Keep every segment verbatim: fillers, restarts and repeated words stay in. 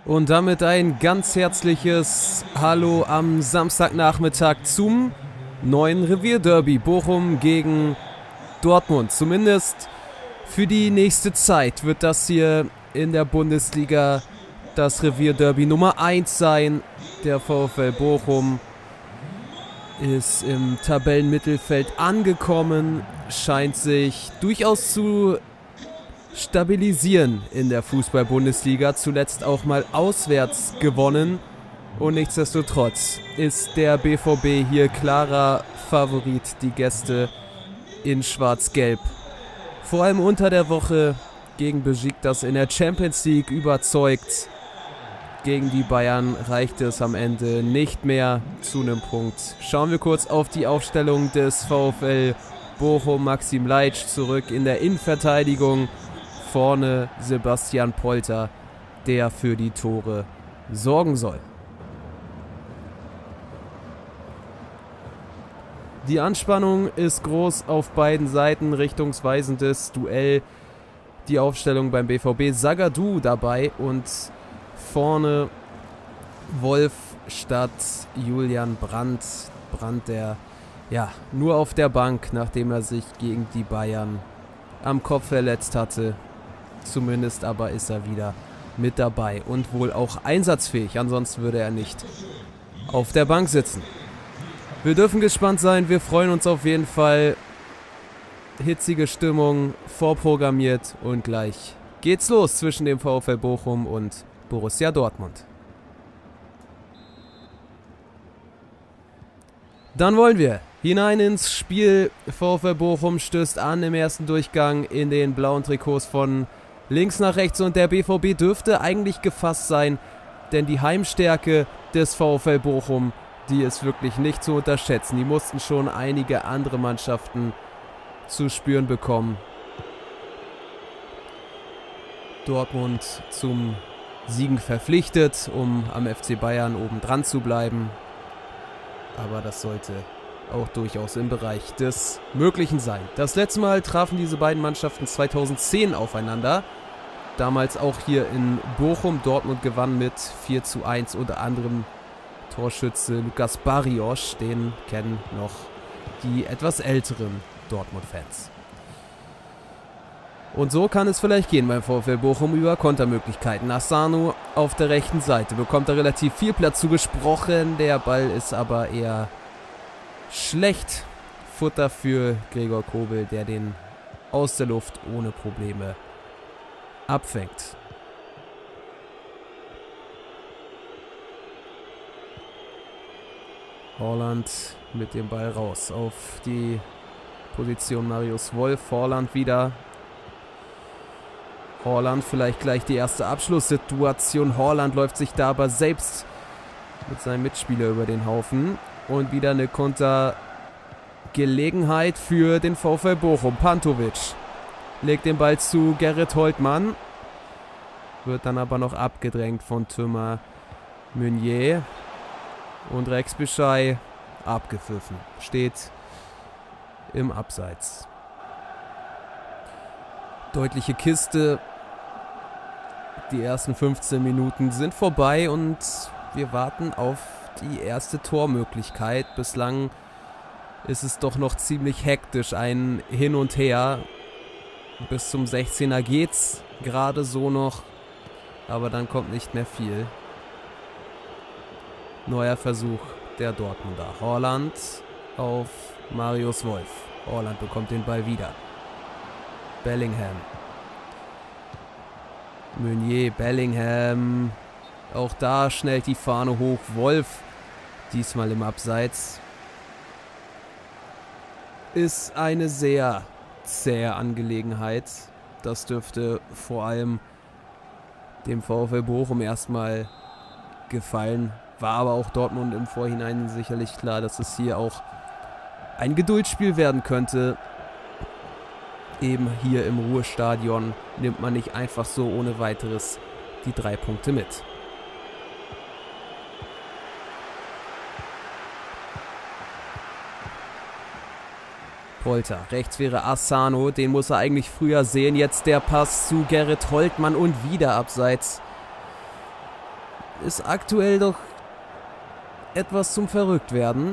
Und damit ein ganz herzliches Hallo am Samstagnachmittag zum neuen Revierderby Bochum gegen Dortmund. Zumindest für die nächste Zeit wird das hier in der Bundesliga das Revierderby Nummer eins sein. Der VfL Bochum ist im Tabellenmittelfeld angekommen, scheint sich durchaus zu stabilisieren in der Fußball-Bundesliga, zuletzt auch mal auswärts gewonnen und nichtsdestotrotz ist der B V B hier klarer Favorit, die Gäste in Schwarz-Gelb. Vor allem unter der Woche gegen Besiktas in der Champions League überzeugt. Gegen die Bayern reichte es am Ende nicht mehr zu einem Punkt. Schauen wir kurz auf die Aufstellung des VfL Bochum. Maxim Leitsch zurück in der Innenverteidigung. Vorne Sebastian Polter, der für die Tore sorgen soll. Die Anspannung ist groß auf beiden Seiten, richtungsweisendes Duell. Die Aufstellung beim B V B, Zagadou dabei und vorne Wolf statt Julian Brandt. Brandt, der ja nur auf der Bank, nachdem er sich gegen die Bayern am Kopf verletzt hatte. Zumindest aber ist er wieder mit dabei und wohl auch einsatzfähig. Ansonsten würde er nicht auf der Bank sitzen. Wir dürfen gespannt sein. Wir freuen uns auf jeden Fall. Hitzige Stimmung vorprogrammiert und gleich geht's los zwischen dem VfL Bochum und Borussia Dortmund. Dann wollen wir hinein ins Spiel. VfL Bochum stößt an im ersten Durchgang in den blauen Trikots von links nach rechts und der B V B dürfte eigentlich gefasst sein, denn die Heimstärke des VfL Bochum, die ist wirklich nicht zu unterschätzen. Die mussten schon einige andere Mannschaften zu spüren bekommen. Dortmund zum Siegen verpflichtet, um am F C Bayern oben dran zu bleiben. Aber das sollte auch durchaus im Bereich des Möglichen sein. Das letzte Mal trafen diese beiden Mannschaften zweitausendzehn aufeinander. Damals auch hier in Bochum. Dortmund gewann mit vier zu eins, unter anderem Torschütze Lukas Barrios. Den kennen noch die etwas älteren Dortmund-Fans. Und so kann es vielleicht gehen beim VfL Bochum über Kontermöglichkeiten. Asano auf der rechten Seite bekommt er relativ viel Platz zugesprochen. Der Ball ist aber eher schlecht. Futter für Gregor Kobel, der den aus der Luft ohne Probleme abfängt. Haaland mit dem Ball raus auf die Position Marius Wolf. Haaland wieder. Haaland vielleicht gleich die erste Abschlusssituation. Haaland läuft sich da aber selbst mit seinem Mitspieler über den Haufen. Und wieder eine Kontergelegenheit für den VfL Bochum. Pantovic legt den Ball zu Gerrit Holtmann. Wird dann aber noch abgedrängt von Thomas Meunier. Und Rex Bischai abgepfiffen. Steht im Abseits. Deutliche Kiste. Die ersten fünfzehn Minuten sind vorbei und wir warten auf die erste Tormöglichkeit. Bislang ist es doch noch ziemlich hektisch, ein Hin und Her. Bis zum sechzehner geht's gerade so noch, aber dann kommt nicht mehr viel. Neuer Versuch der Dortmunder. Haaland auf Marius Wolf. Haaland bekommt den Ball wieder. Bellingham. Meunier, Bellingham. Auch da schnellt die Fahne hoch. Wolf, diesmal im Abseits. Ist eine sehr zähe Angelegenheit. Das dürfte vor allem dem VfL Bochum erstmal gefallen. War aber auch Dortmund im Vorhinein sicherlich klar, dass es hier auch ein Geduldsspiel werden könnte. Eben hier im Ruhestadion nimmt man nicht einfach so ohne weiteres die drei Punkte mit. Polter, rechts wäre Asano, den muss er eigentlich früher sehen. Jetzt der Pass zu Gerrit Holtmann und wieder abseits. ist aktuell doch etwas zum Verrücktwerden.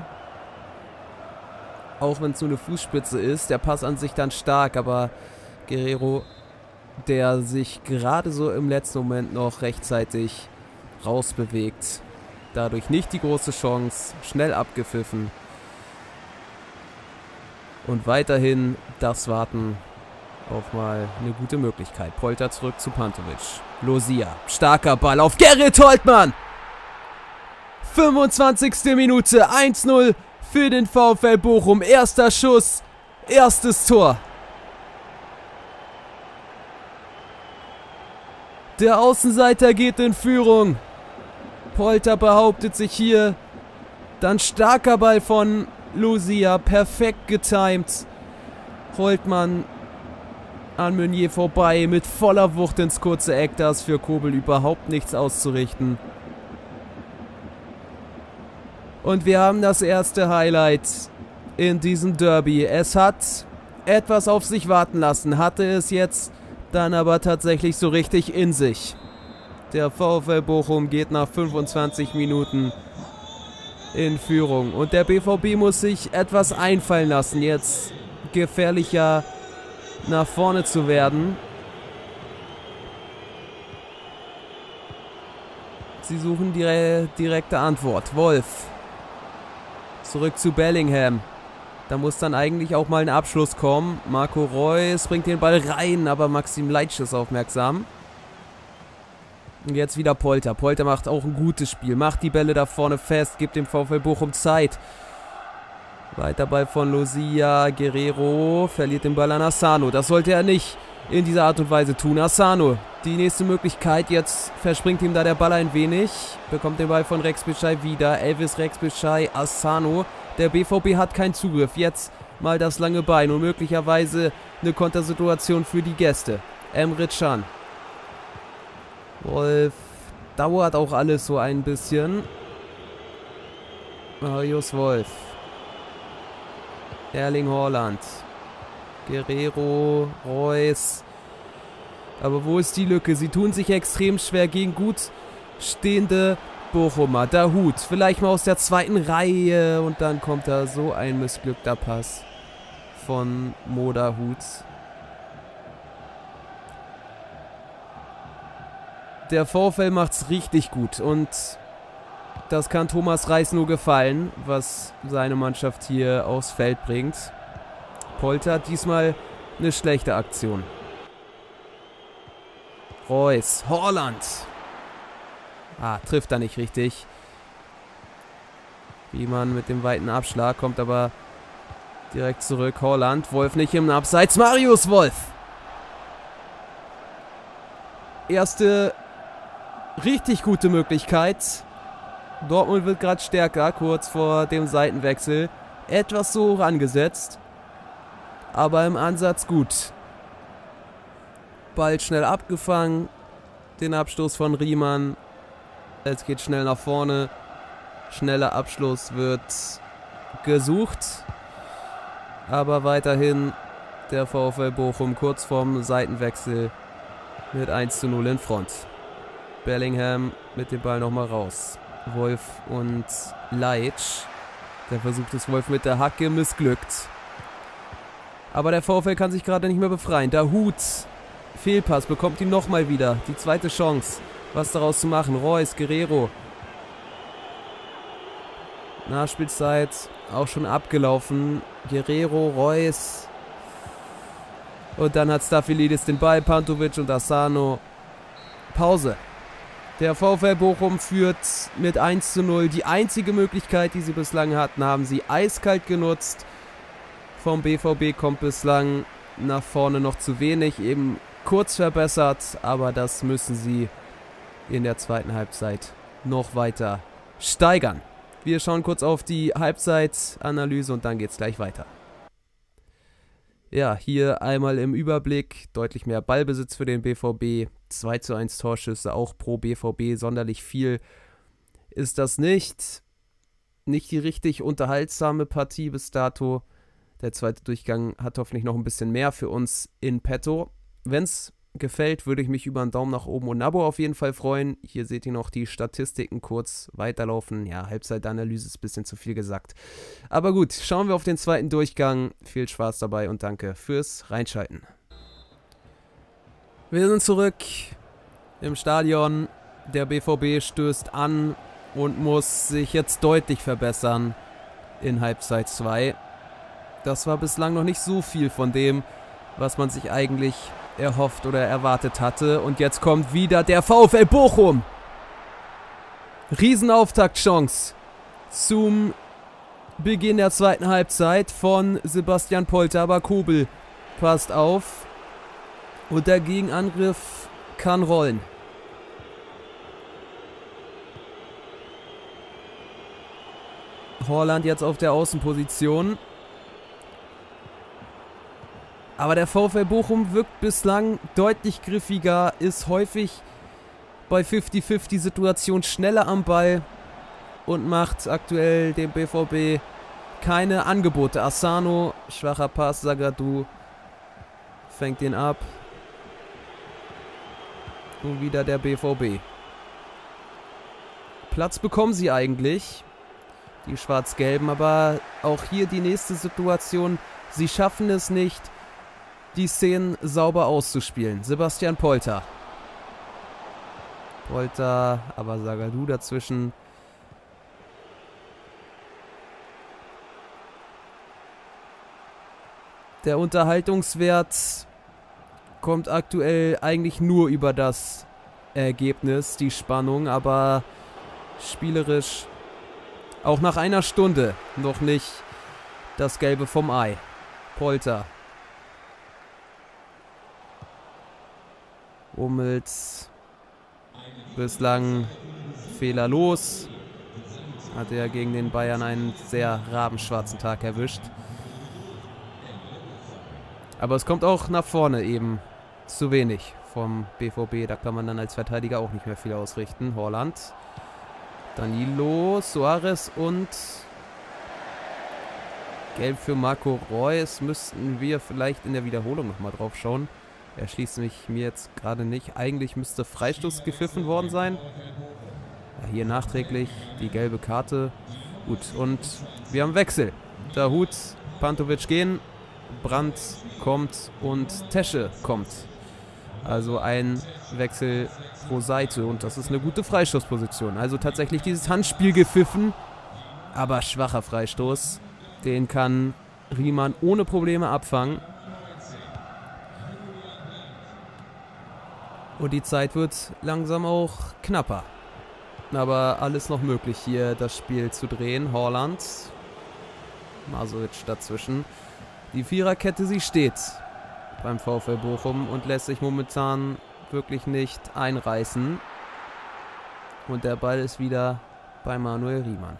Auch wenn es nur eine Fußspitze ist. Der Pass an sich dann stark, aber Guerreiro, der sich gerade so im letzten Moment noch rechtzeitig rausbewegt. Dadurch nicht die große Chance. Schnell abgepfiffen. Und weiterhin das Warten auf mal eine gute Möglichkeit. Polter zurück zu Pantovic. Lohsia. Starker Ball auf Gerrit Holtmann. fünfundzwanzigste Minute. eins null für den VfL Bochum. Erster Schuss. Erstes Tor. Der Außenseiter geht in Führung. Polter behauptet sich hier. Dann starker Ball von Lohsia. Perfekt getimt. Holtmann an Meunier vorbei. Mit voller Wucht ins kurze Eck. Da ist für Kobel überhaupt nichts auszurichten. Und wir haben das erste Highlight in diesem Derby. Es hat etwas auf sich warten lassen. Hatte es jetzt dann aber tatsächlich so richtig in sich. Der VfL Bochum geht nach fünfundzwanzig Minuten in Führung. Und der B V B muss sich etwas einfallen lassen, jetzt gefährlicher nach vorne zu werden. Sie suchen die direkte Antwort. Wolf. Zurück zu Bellingham. Da muss dann eigentlich auch mal ein Abschluss kommen. Marco Reus bringt den Ball rein, aber Maxim Leitsch ist aufmerksam. Und jetzt wieder Polter. Polter macht auch ein gutes Spiel. Macht die Bälle da vorne fest. Gibt dem VfL Bochum Zeit. Weiter Ball von Lohsia. Guerreiro verliert den Ball an Asano. Das sollte er nicht in dieser Art und Weise tun. Asano, die nächste Möglichkeit. Jetzt verspringt ihm da der Ball ein wenig. Bekommt den Ball von Rex Bitschei wieder. Elvis Rex Bitschei, Asano. Der B V B hat keinen Zugriff. Jetzt mal das lange Bein und möglicherweise eine Kontersituation für die Gäste. Emre Can. Wolf. Dauert auch alles so ein bisschen. Marius Wolf. Erling Haaland. Guerreiro. Reus. Aber wo ist die Lücke? Sie tun sich extrem schwer gegen gut stehende Bochumer. Dahoud. Vielleicht mal aus der zweiten Reihe. Und dann kommt da so ein missglückter Pass von Mo Dahoud. Der VfL macht's richtig gut. Und das kann Thomas Reis nur gefallen, was seine Mannschaft hier aufs Feld bringt. Polter hat diesmal eine schlechte Aktion. Reus. Haaland. Ah, trifft er nicht richtig. Riemann mit dem weiten Abschlag, kommt aber direkt zurück. Haaland. Wolf nicht im Abseits. Marius Wolf. Erste richtig gute Möglichkeit. Dortmund wird gerade stärker, kurz vor dem Seitenwechsel. Etwas so hoch angesetzt. Aber im Ansatz gut. Ball schnell abgefangen. Den Abstoß von Riemann. Es geht schnell nach vorne. Schneller Abschluss wird gesucht. Aber weiterhin der VfL Bochum kurz vorm Seitenwechsel mit eins zu null in Front. Bellingham mit dem Ball nochmal raus. Wolf und Leitsch. Der versucht es Wolf mit der Hacke, missglückt. Aber der VfL kann sich gerade nicht mehr befreien. Dahoud, Fehlpass, bekommt ihn nochmal wieder. Die zweite Chance, was daraus zu machen. Reus, Guerreiro. Nachspielzeit auch schon abgelaufen. Guerreiro, Reus. Und dann hat Staphylides den Ball, Pantovic und Asano. Pause. Der VfL Bochum führt mit eins zu null. Die einzige Möglichkeit, die sie bislang hatten, haben sie eiskalt genutzt. Vom B V B kommt bislang nach vorne noch zu wenig. Eben kurz verbessert, aber das müssen sie in der zweiten Halbzeit noch weiter steigern. Wir schauen kurz auf die Halbzeitanalyse und dann geht es gleich weiter. Ja, hier einmal im Überblick, deutlich mehr Ballbesitz für den B V B, zwei zu eins Torschüsse, auch pro B V B, sonderlich viel ist das nicht. Nicht die richtig unterhaltsame Partie bis dato. Der zweite Durchgang hat hoffentlich noch ein bisschen mehr für uns in petto. Wenn es gefällt, würde ich mich über einen Daumen nach oben und ein Abo auf jeden Fall freuen. Hier seht ihr noch die Statistiken kurz weiterlaufen. Ja, Halbzeitanalyse ist ein bisschen zu viel gesagt. Aber gut, schauen wir auf den zweiten Durchgang. Viel Spaß dabei und danke fürs Reinschalten. Wir sind zurück im Stadion. Der B V B stößt an und muss sich jetzt deutlich verbessern in Halbzeit zwei. Das war bislang noch nicht so viel von dem, was man sich eigentlich erhofft oder erwartet hatte. Und jetzt kommt wieder der VfL Bochum. Riesenauftaktchance zum Beginn der zweiten Halbzeit von Sebastian Polter. Aber Kobel passt auf. Und der Gegenangriff kann rollen. Haaland jetzt auf der Außenposition. Aber der VfL Bochum wirkt bislang deutlich griffiger, ist häufig bei fünfzig fünfzig Situationen schneller am Ball und macht aktuell dem B V B keine Angebote. Asano, schwacher Pass, Zagadou fängt ihn ab. Und wieder der B V B. Platz bekommen sie eigentlich, die Schwarz-Gelben, aber auch hier die nächste Situation. Sie schaffen es nicht, die Szenen sauber auszuspielen. Sebastian Polter. Polter, aber Zagadou dazwischen. Der Unterhaltungswert kommt aktuell eigentlich nur über das Ergebnis, die Spannung, aber spielerisch auch nach einer Stunde noch nicht das Gelbe vom Ei. Polter. Hummels bislang fehlerlos. Hatte ja gegen den Bayern einen sehr rabenschwarzen Tag erwischt. Aber es kommt auch nach vorne eben zu wenig vom B V B. Da kann man dann als Verteidiger auch nicht mehr viel ausrichten. Haaland, Danilo, Suarez und Gelb für Marco Reus. Müssten wir vielleicht in der Wiederholung nochmal drauf schauen. Er schließt mich mir jetzt gerade nicht. Eigentlich müsste Freistoß gepfiffen worden sein. Ja, hier nachträglich die gelbe Karte. Gut, und wir haben Wechsel. Dahoud, Pantovic gehen, Brandt kommt und Tesche kommt. Also ein Wechsel pro Seite und das ist eine gute Freistoßposition. Also tatsächlich dieses Handspiel gepfiffen, aber schwacher Freistoß. Den kann Riemann ohne Probleme abfangen. Und die Zeit wird langsam auch knapper. Aber alles noch möglich, hier das Spiel zu drehen. Haaland, Masovic dazwischen. Die Viererkette, sie steht beim VfL Bochum und lässt sich momentan wirklich nicht einreißen. Und der Ball ist wieder bei Manuel Riemann.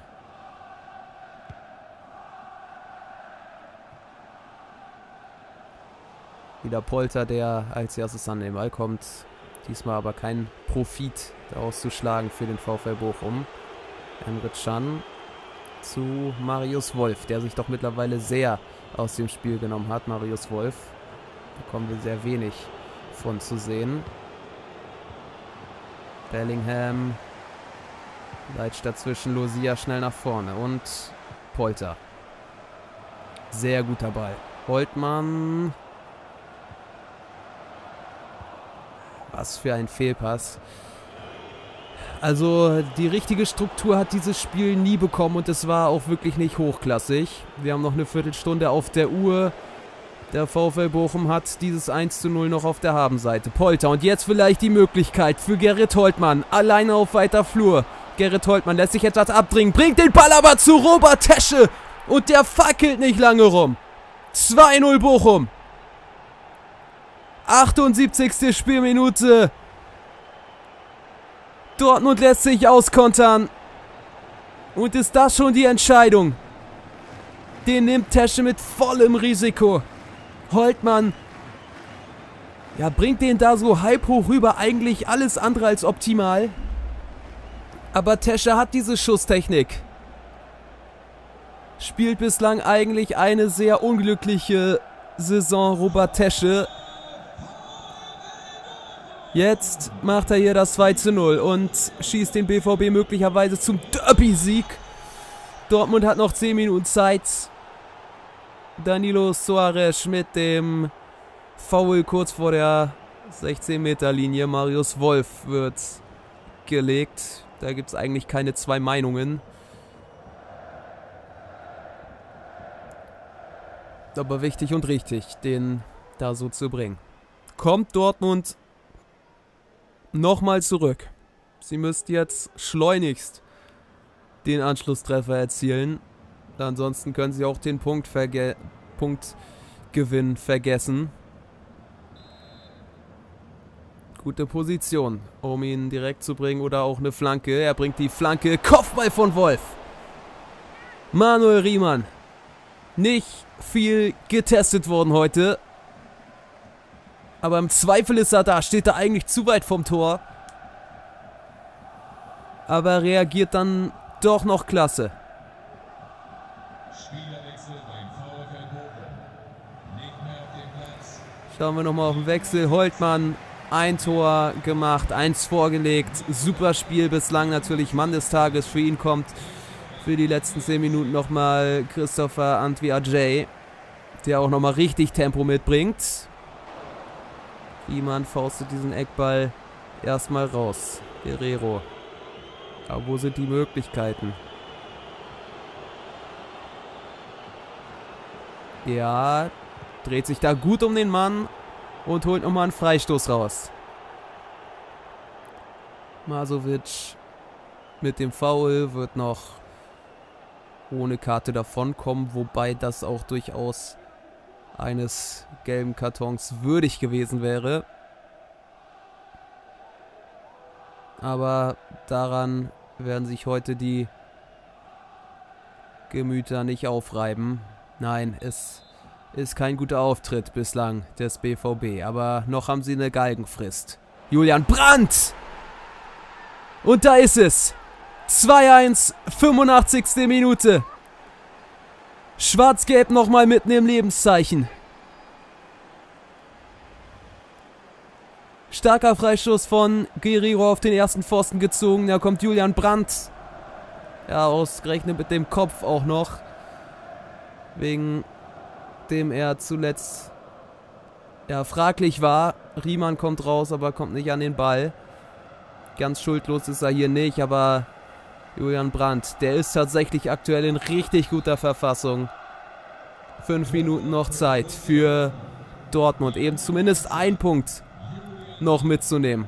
Wieder Polter, der als erstes an den Ball kommt. Diesmal aber kein Profit daraus zu schlagen für den VfL Bochum. Emre Can zu Marius Wolf, der sich doch mittlerweile sehr aus dem Spiel genommen hat. Marius Wolf, da kommen wir sehr wenig von zu sehen. Bellingham leitet dazwischen, Lucia schnell nach vorne und Polter. Sehr guter Ball. Holtmann. Was für ein Fehlpass. Also die richtige Struktur hat dieses Spiel nie bekommen und es war auch wirklich nicht hochklassig. Wir haben noch eine Viertelstunde auf der Uhr. Der VfL Bochum hat dieses eins zu null noch auf der Habenseite. Polter und jetzt vielleicht die Möglichkeit für Gerrit Holtmann. Alleine auf weiter Flur. Gerrit Holtmann lässt sich etwas abdringen, bringt den Ball aber zu Robert Tesche und der fackelt nicht lange rum. zwei null Bochum. achtundsiebzigste Spielminute. Dortmund lässt sich auskontern. Und ist das schon die Entscheidung? Den nimmt Tesche mit vollem Risiko. Holtmann, ja, bringt den da so halb hoch rüber. Eigentlich alles andere als optimal. Aber Tesche hat diese Schusstechnik. Spielt bislang eigentlich eine sehr unglückliche Saison, Robert Tesche. Jetzt macht er hier das zwei zu null und schießt den B V B möglicherweise zum Derby-Sieg. Dortmund hat noch zehn Minuten Zeit. Danilo Soares mit dem Foul kurz vor der sechzehn Meter Linie. Marius Wolf wird gelegt. Da gibt es eigentlich keine zwei Meinungen. Aber wichtig und richtig, den da so zu bringen. Kommt Dortmund nochmal zurück. Sie müssten jetzt schleunigst den Anschlusstreffer erzielen. Ansonsten können sie auch den Punkt verge Punktgewinn vergessen. Gute Position, um ihn direkt zu bringen oder auch eine Flanke. Er bringt die Flanke. Kopfball von Wolf. Manuel Riemann. Nicht viel getestet worden heute. Aber im Zweifel ist er da. Steht er eigentlich zu weit vom Tor. Aber reagiert dann doch noch klasse. Schauen wir nochmal auf den Wechsel. Holtmann, ein Tor gemacht, eins vorgelegt. Super Spiel bislang, natürlich Mann des Tages. Für ihn kommt für die letzten zehn Minuten nochmal Christopher Antwi-Ajay, der auch nochmal richtig Tempo mitbringt. Riemann faustet diesen Eckball erstmal raus. Guerreiro. Aber wo sind die Möglichkeiten? Ja, dreht sich da gut um den Mann und holt nochmal einen Freistoß raus. Masovic mit dem Foul wird noch ohne Karte davonkommen, wobei das auch durchaus eines gelben Kartons würdig gewesen wäre. Aber daran werden sich heute die Gemüter nicht aufreiben. Nein, es ist kein guter Auftritt bislang des B V B. Aber noch haben sie eine Galgenfrist. Julian Brandt! Und da ist es. zwei eins, fünfundachtzigste Minute. Schwarz-Gelb nochmal mitten im Lebenszeichen. Starker Freistoß von Guerreiro auf den ersten Pfosten gezogen. Da kommt Julian Brandt. Ja, ausgerechnet mit dem Kopf auch noch. Wegen dem er zuletzt ja fraglich war. Riemann kommt raus, aber kommt nicht an den Ball. Ganz schuldlos ist er hier nicht, aber Julian Brandt, der ist tatsächlich aktuell in richtig guter Verfassung. Fünf Minuten noch Zeit für Dortmund, eben zumindest ein Punkt noch mitzunehmen.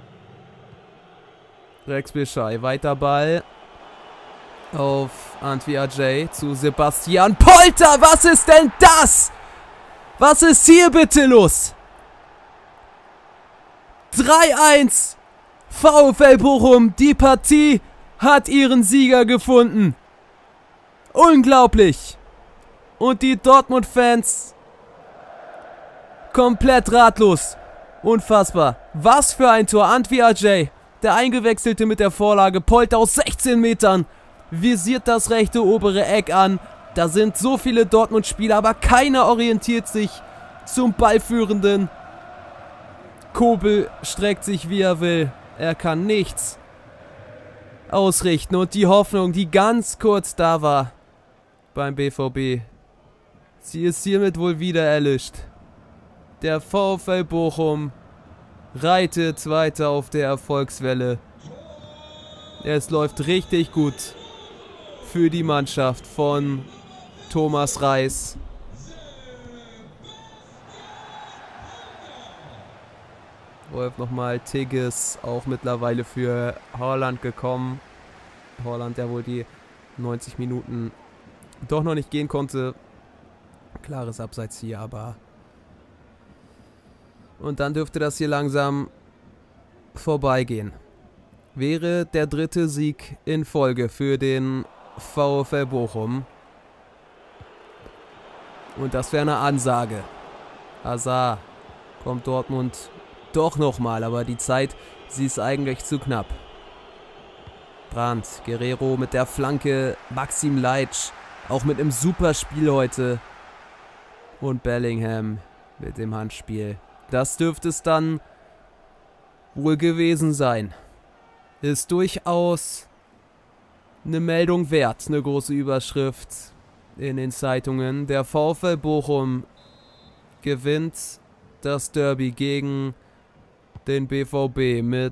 Rex Bischai, weiter Ball auf Antwi-Ajay zu Sebastian Polter. Was ist denn das? Was ist hier bitte los? drei eins. VfL Bochum, die Partie hat ihren Sieger gefunden. Unglaublich. Und die Dortmund-Fans komplett ratlos. Unfassbar. Was für ein Tor. Antwi-Ajay, der Eingewechselte mit der Vorlage. Polter aus sechzehn Metern visiert das rechte obere Eck an. Da sind so viele Dortmund-Spieler, aber keiner orientiert sich zum Ballführenden. Kobel streckt sich, wie er will. Er kann nichts ausrichten. Und die Hoffnung, die ganz kurz da war beim B V B, sie ist hiermit wohl wieder erlischt. Der VfL Bochum reitet weiter auf der Erfolgswelle. Es läuft richtig gut für die Mannschaft von Thomas Reis. Wolf nochmal, Tigges auch mittlerweile für Haaland gekommen. Haaland, der wohl die neunzig Minuten doch noch nicht gehen konnte. Klares Abseits hier, aber... Und dann dürfte das hier langsam vorbeigehen. Wäre der dritte Sieg in Folge für den VfL Bochum. Und das wäre eine Ansage. Hazard kommt Dortmund doch nochmal, aber die Zeit, sie ist eigentlich zu knapp. Brandt, Guerreiro mit der Flanke, Maxim Leitsch, auch mit einem super Spiel heute. Und Bellingham mit dem Handspiel. Das dürfte es dann wohl gewesen sein. Ist durchaus eine Meldung wert, eine große Überschrift in den Zeitungen. Der VfL Bochum gewinnt das Derby gegen den B V B mit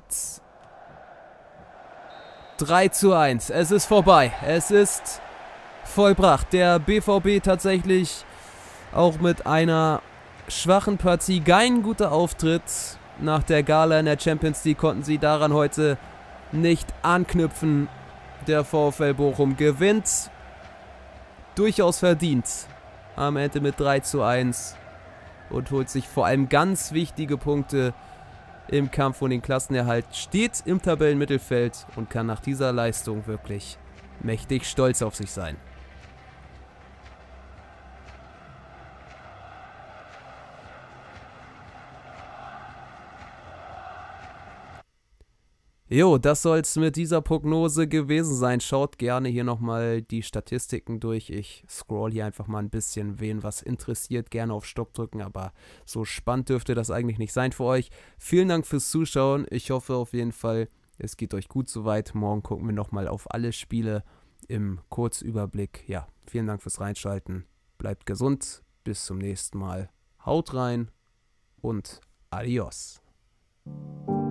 drei zu eins. Es ist vorbei. Es ist vollbracht. Der B V B tatsächlich auch mit einer schwachen Partie. Kein guter Auftritt. Nach der Gala in der Champions League konnten sie daran heute nicht anknüpfen. Der VfL Bochum gewinnt durchaus verdient am Ende mit drei zu eins und holt sich vor allem ganz wichtige Punkte im Kampf um den Klassenerhalt, steht im Tabellenmittelfeld und kann nach dieser Leistung wirklich mächtig stolz auf sich sein. Jo, das soll es mit dieser Prognose gewesen sein. Schaut gerne hier nochmal die Statistiken durch. Ich scroll hier einfach mal ein bisschen, wen was interessiert. Gerne auf Stopp drücken, aber so spannend dürfte das eigentlich nicht sein für euch. Vielen Dank fürs Zuschauen. Ich hoffe auf jeden Fall, es geht euch gut soweit. Morgen gucken wir nochmal auf alle Spiele im Kurzüberblick. Ja, vielen Dank fürs Reinschalten. Bleibt gesund. Bis zum nächsten Mal. Haut rein und adios.